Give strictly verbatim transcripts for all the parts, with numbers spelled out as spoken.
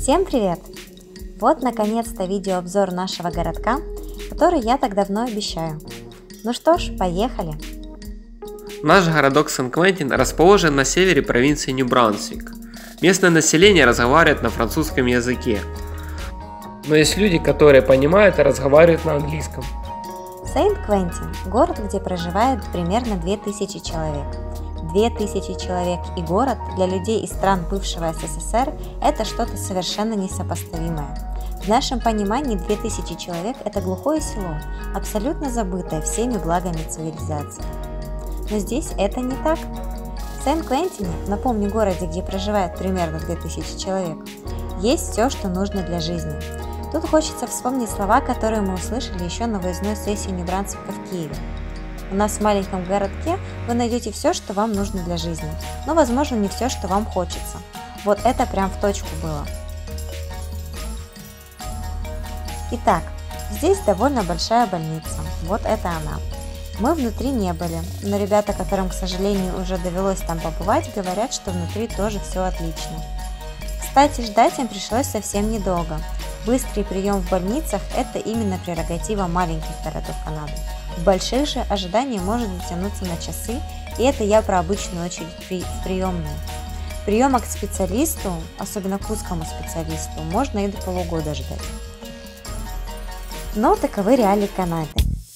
Всем привет! Вот наконец-то видеообзор нашего городка, который я так давно обещаю. Ну что ж, поехали! Наш городок Сан-Квентин расположен на севере провинции Нью-Брансвик. Местное население разговаривает на французском языке, но есть люди, которые понимают и разговаривают на английском. Сент-Квентин – город, где проживает примерно две тысячи человек. две тысячи человек и город для людей из стран бывшего СССР – это что-то совершенно несопоставимое. В нашем понимании две тысячи человек – это глухое село, абсолютно забытое всеми благами цивилизации. Но здесь это не так. В Сент-Квентине, напомню, городе, где проживает примерно две тысячи человек, есть все, что нужно для жизни. Тут хочется вспомнить слова, которые мы услышали еще на выездной сессии Нью-Брансвика в Киеве. У нас в маленьком городке вы найдете все, что вам нужно для жизни, но, возможно, не все, что вам хочется. Вот это прям в точку было. Итак, здесь довольно большая больница. Вот это она. Мы внутри не были, но ребята, которым, к сожалению, уже довелось там побывать, говорят, что внутри тоже все отлично. Кстати, ждать им пришлось совсем недолго. Быстрый прием в больницах – это именно прерогатива маленьких городов Канады. В больших же ожидание может затянуться на часы, и это я про обычную очередь при, в приемную. Приема к специалисту, особенно к узкому специалисту, можно и до полугода ждать. Но таковы реалии Канады.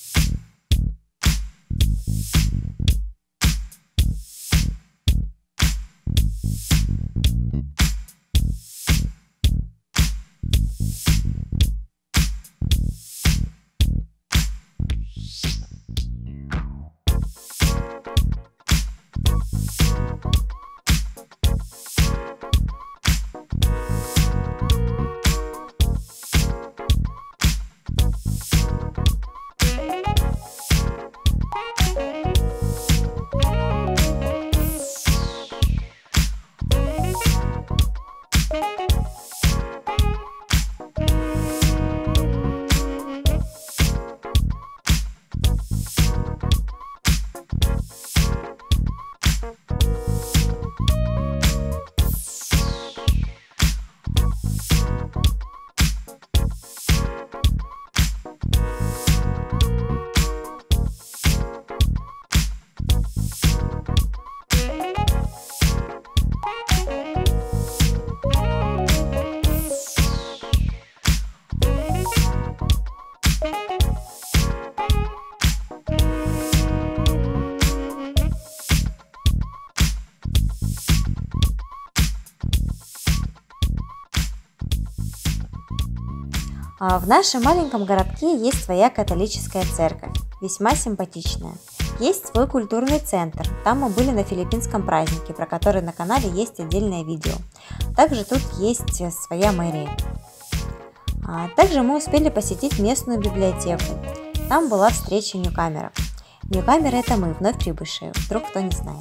В нашем маленьком городке есть своя католическая церковь, весьма симпатичная. Есть свой культурный центр, там мы были на филиппинском празднике, про который на канале есть отдельное видео. Также тут есть своя мэрия. Также мы успели посетить местную библиотеку, там была встреча ньюкамеров. Ньюкамеры — это мы, вновь прибывшие, вдруг кто не знает.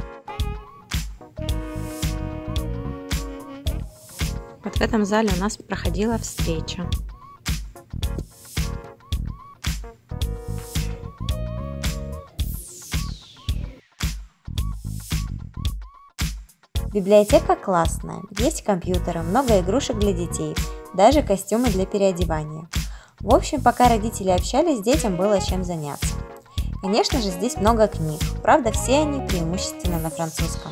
Вот в этом зале у нас проходила встреча. Библиотека классная, есть компьютеры, много игрушек для детей, даже костюмы для переодевания. В общем, пока родители общались, детям было чем заняться. Конечно же, здесь много книг, правда, все они преимущественно на французском.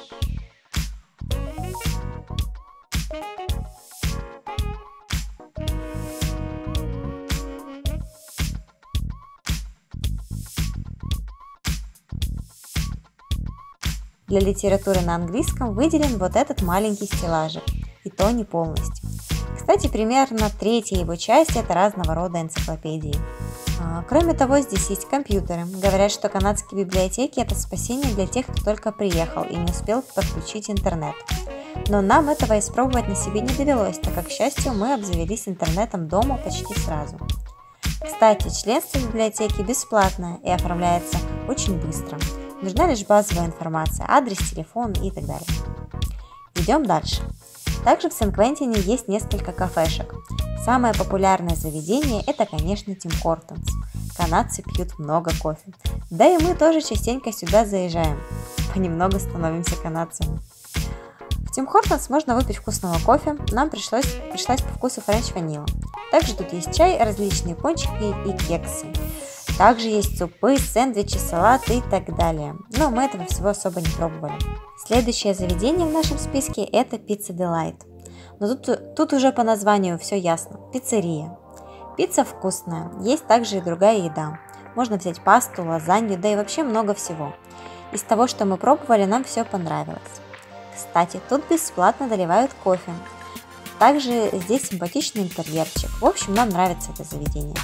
Для литературы на английском выделен вот этот маленький стеллажик, и то не полностью. Кстати, примерно третья его часть – это разного рода энциклопедии. Кроме того, здесь есть компьютеры. Говорят, что канадские библиотеки – это спасение для тех, кто только приехал и не успел подключить интернет. Но нам этого испробовать на себе не довелось, так как, к счастью, мы обзавелись интернетом дома почти сразу. Кстати, членство в библиотеке бесплатное и оформляется очень быстро. Нужна лишь базовая информация, адрес, телефон и так далее. Идем дальше. Также в Сан-Квентине есть несколько кафешек. Самое популярное заведение – это, конечно, Тим Хортонс. Канадцы пьют много кофе. Да и мы тоже частенько сюда заезжаем. Понемногу становимся канадцами. В Тим Хортонс можно выпить вкусного кофе, нам пришлось, пришлась по вкусу френч ванила. Также тут есть чай, различные пончики и кексы. Также есть супы, сэндвичи, салаты и так далее. Но мы этого всего особо не пробовали. Следующее заведение в нашем списке это Pizza Delight. Но тут, тут уже по названию все ясно. Пиццерия. Пицца вкусная, есть также и другая еда. Можно взять пасту, лазанью, да и вообще много всего. Из того, что мы пробовали, нам все понравилось. Кстати, тут бесплатно доливают кофе. Также здесь симпатичный интерьерчик. В общем, нам нравится это заведение.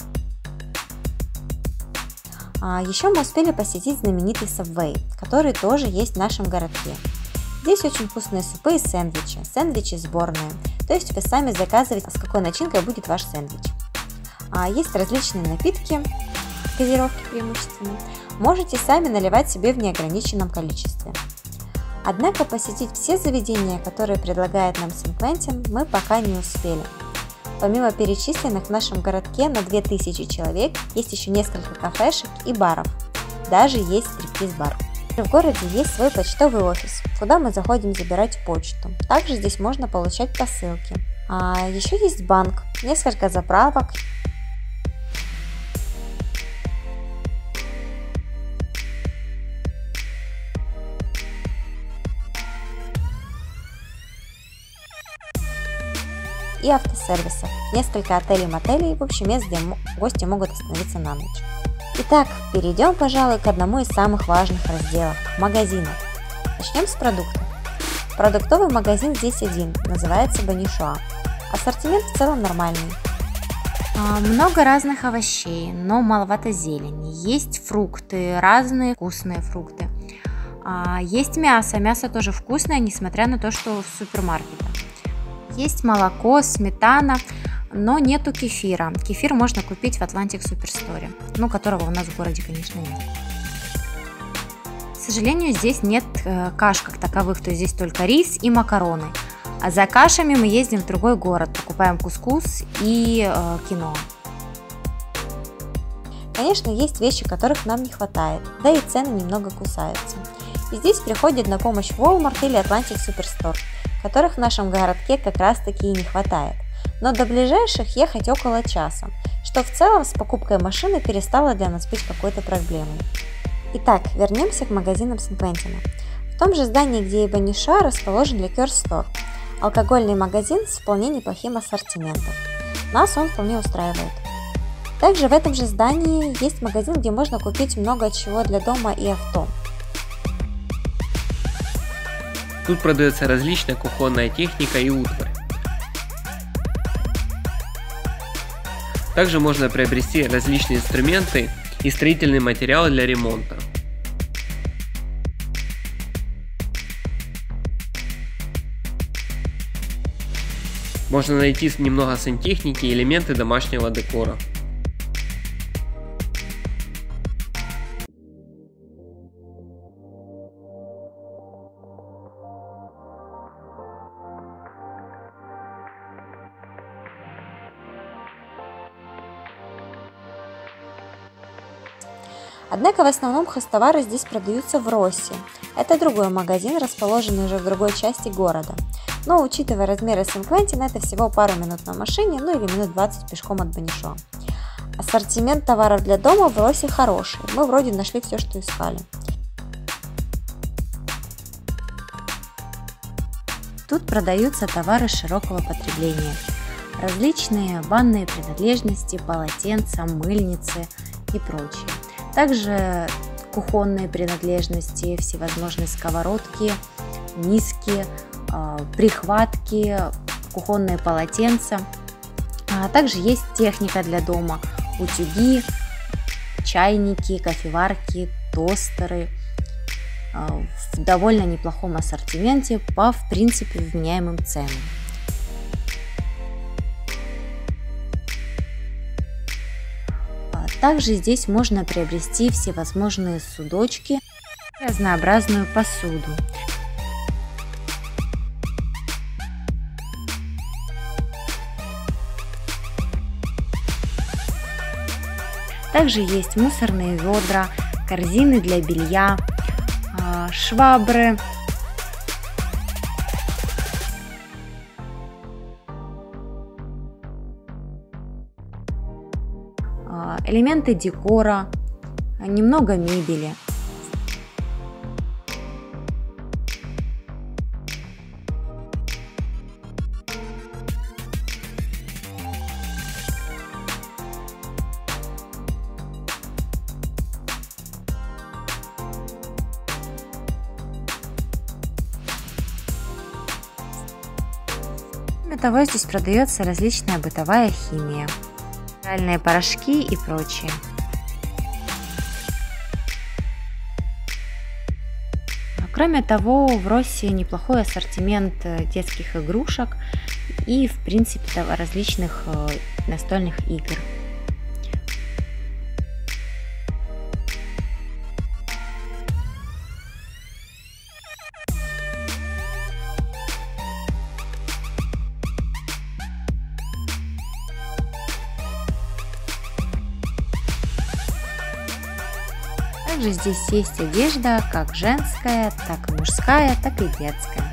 А еще мы успели посетить знаменитый Subway, который тоже есть в нашем городке. Здесь очень вкусные супы и сэндвичи. Сэндвичи сборные, то есть вы сами заказываете, с какой начинкой будет ваш сэндвич. А есть различные напитки, газировки преимущественно. Можете сами наливать себе в неограниченном количестве. Однако посетить все заведения, которые предлагает нам Сан-Квентин, мы пока не успели. Помимо перечисленных в нашем городке на две тысячи человек есть еще несколько кафешек и баров. Даже есть стриптиз-бар. В городе есть свой почтовый офис, куда мы заходим забирать почту. Также здесь можно получать посылки. А еще есть банк, несколько заправок. И автосервисов, несколько отелей-мотелей, в общем, мест, где гости могут остановиться на ночь. Итак, перейдем, пожалуй, к одному из самых важных разделов – магазинов. Начнем с продуктов. Продуктовый магазин здесь один, называется Бонишоа. Ассортимент в целом нормальный. Много разных овощей, но маловато зелени. Есть фрукты, разные вкусные фрукты. Есть мясо, мясо тоже вкусное, несмотря на то, что в супермаркетах. Есть молоко, сметана, но нету кефира. Кефир можно купить в Atlantic Superstore, ну, которого у нас в городе, конечно, нет. К сожалению, здесь нет э, каш как таковых, то есть здесь только рис и макароны. А за кашами мы ездим в другой город, покупаем кускус и э, киноа. Конечно, есть вещи, которых нам не хватает, да и цены немного кусаются. И здесь приходит на помощь Walmart или Atlantic Superstore, которых в нашем городке как раз таки и не хватает. Но до ближайших ехать около часа, что в целом с покупкой машины перестало для нас быть какой-то проблемой. Итак, вернемся к магазинам Сан-Квентина. В том же здании, где и Бонишоа, расположен Liquor Store, алкогольный магазин с вполне неплохим ассортиментом. Нас он вполне устраивает. Также в этом же здании есть магазин, где можно купить много чего для дома и авто. Тут продается различная кухонная техника и утварь. Также можно приобрести различные инструменты и строительные материалы для ремонта. Можно найти немного сантехники и элементы домашнего декора. Однако в основном хозтовары здесь продаются в Росси. Это другой магазин, расположенный уже в другой части города. Но учитывая размеры Сан-Квентина, это всего пару минут на машине, ну или минут двадцать пешком от Бонишоа. Ассортимент товаров для дома в Росси хороший, мы вроде нашли все, что искали. Тут продаются товары широкого потребления. Различные банные принадлежности, полотенца, мыльницы и прочее. Также кухонные принадлежности, всевозможные сковородки, миски, прихватки, кухонные полотенца. А также есть техника для дома, утюги, чайники, кофеварки, тостеры в довольно неплохом ассортименте по, в принципе, вменяемым ценам. Также здесь можно приобрести всевозможные судочки, разнообразную посуду. Также есть мусорные ведра, корзины для белья, швабры, элементы декора, немного мебели. Кроме того, здесь продается различная бытовая химия, стиральные порошки и прочее. Кроме того, в Росси неплохой ассортимент детских игрушек и, в принципе, различных настольных игр. Также здесь есть одежда как женская, так и мужская, так и детская.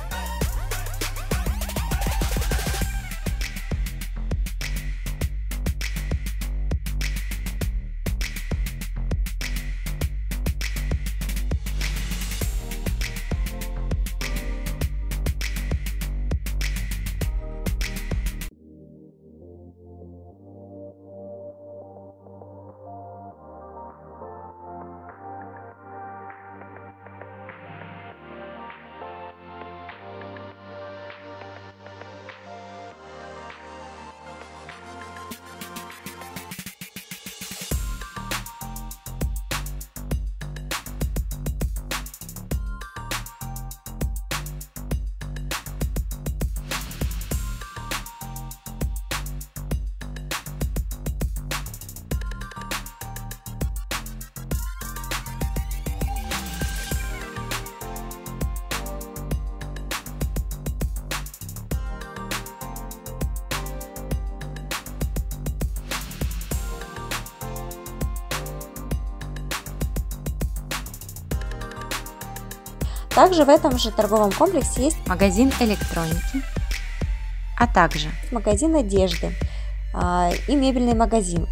Также в этом же торговом комплексе есть магазин электроники, а также магазин одежды э, и мебельный магазин.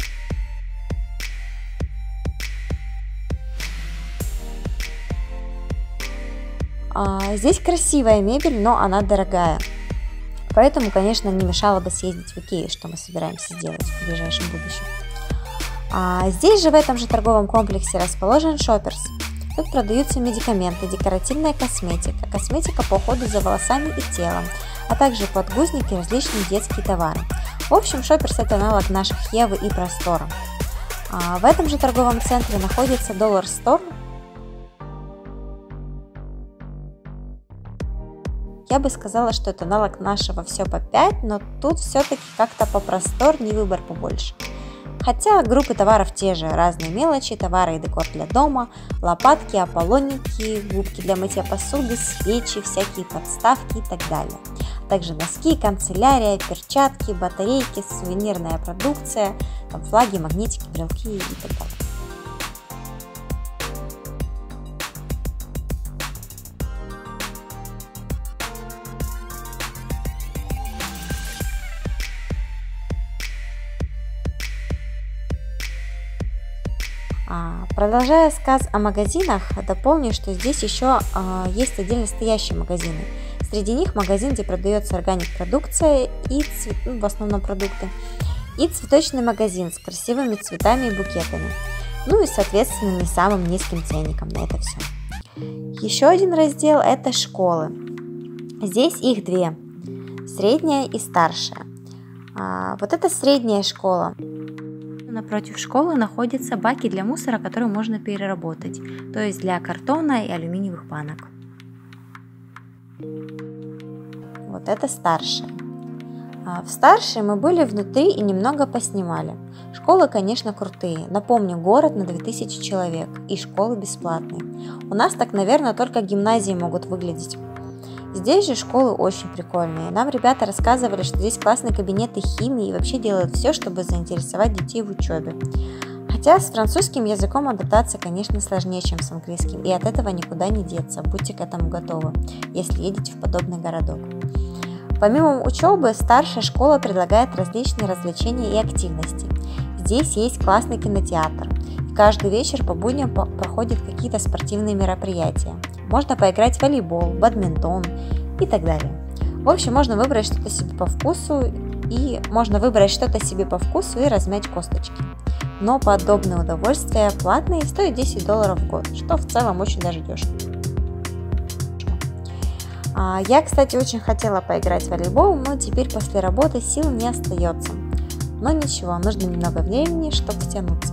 А, здесь красивая мебель, но она дорогая. Поэтому, конечно, не мешало бы съездить в Икею, что мы собираемся сделать в ближайшем будущем. А, здесь же в этом же торговом комплексе расположен Шопперс. Тут продаются медикаменты, декоративная косметика, косметика по уходу за волосами и телом, а также подгузники и различные детские товары. В общем, Шопперс — это аналог наших Евы и Простора. А в этом же торговом центре находится Dollar Store. Я бы сказала, что это аналог нашего все по пять, но тут все-таки как-то попросторнее, выбор побольше. Хотя группы товаров те же, разные мелочи, товары и декор для дома, лопатки, аполлонники, губки для мытья посуды, свечи, всякие подставки и так далее. Также носки, канцелярия, перчатки, батарейки, сувенирная продукция, там флаги, магнитики, брелки и так далее. Продолжая сказ о магазинах, дополню, что здесь еще э, есть отдельно стоящие магазины. Среди них магазин, где продается органик продукция и цвет, ну, в основном продукты, и цветочный магазин с красивыми цветами и букетами. Ну и, соответственно, не самым низким ценником на это все. Еще один раздел — это школы. Здесь их две, средняя и старшая. А, вот это средняя школа. Напротив школы находятся баки для мусора, которые можно переработать, то есть для картона и алюминиевых банок. Вот это старшая. В старшей мы были внутри и немного поснимали. Школы, конечно, крутые. Напомню, город на две тысячи человек и школы бесплатные. У нас так, наверное, только гимназии могут выглядеть. Здесь же школы очень прикольные. Нам ребята рассказывали, что здесь классные кабинеты химии и вообще делают все, чтобы заинтересовать детей в учебе. Хотя с французским языком адаптация, конечно, сложнее, чем с английским, и от этого никуда не деться. Будьте к этому готовы, если едете в подобный городок. Помимо учебы, старшая школа предлагает различные развлечения и активности. Здесь есть классный кинотеатр. Каждый вечер по будням проходят какие-то спортивные мероприятия. Можно поиграть в волейбол, бадминтон и так далее. В общем, можно выбрать что-то себе по вкусу и можно выбрать что-то себе по вкусу и размять косточки. Но подобные удовольствия платные и стоят десять долларов в год, что в целом очень даже дешево. Я, кстати, очень хотела поиграть в волейбол, но теперь после работы сил не остается. Но ничего, нужно немного времени, чтобы втянуться.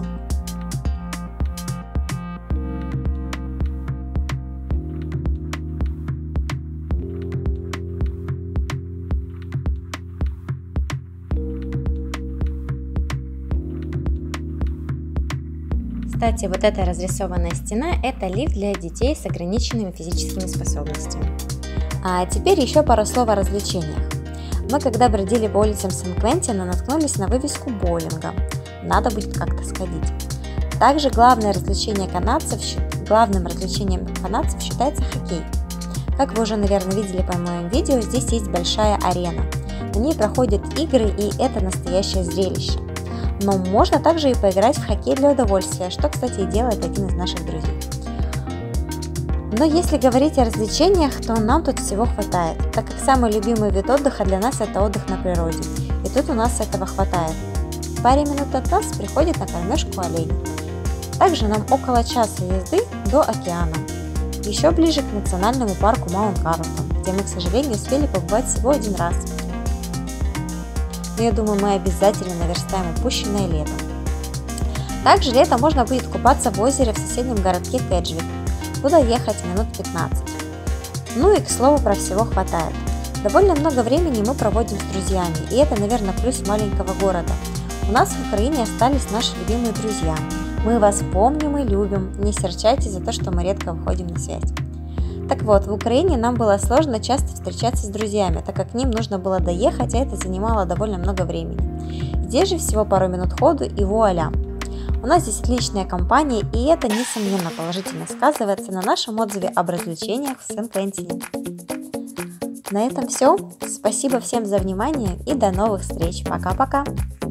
Кстати, вот эта разрисованная стена – это лифт для детей с ограниченными физическими способностями. А теперь еще пару слов о развлечениях. Мы, когда бродили по улицам Сан-Квентина, наткнулись на вывеску боулинга. Надо будет как-то сходить. Также главное развлечение канадцев, главным развлечением канадцев считается хоккей. Как вы уже, наверное, видели по моим видео, здесь есть большая арена. На ней проходят игры, и это настоящее зрелище. Но можно также и поиграть в хоккей для удовольствия, что, кстати, и делает один из наших друзей. Но если говорить о развлечениях, то нам тут всего хватает, так как самый любимый вид отдыха для нас – это отдых на природе. И тут у нас этого хватает. В паре минут от нас приходит на кормежку олень. Также нам около часа езды до океана. Еще ближе к национальному парку Маунт-Карлтон, где мы, к сожалению, успели побывать всего один раз. Но я думаю, мы обязательно наверстаем упущенное летом. Также летом можно будет купаться в озере в соседнем городке Кеджвик, куда ехать минут пятнадцать. Ну и к слову, про всего хватает. Довольно много времени мы проводим с друзьями, и это, наверное, плюс маленького города. У нас в Украине остались наши любимые друзья. Мы вас помним и любим, не серчайте за то, что мы редко выходим на связь. Так вот, в Украине нам было сложно часто встречаться с друзьями, так как к ним нужно было доехать, а это занимало довольно много времени. Здесь же всего пару минут ходу и вуаля! У нас здесь отличная компания, и это, несомненно, положительно сказывается на нашем отзыве об развлечениях в Сан-Квентине. На этом все. Спасибо всем за внимание и до новых встреч. Пока-пока!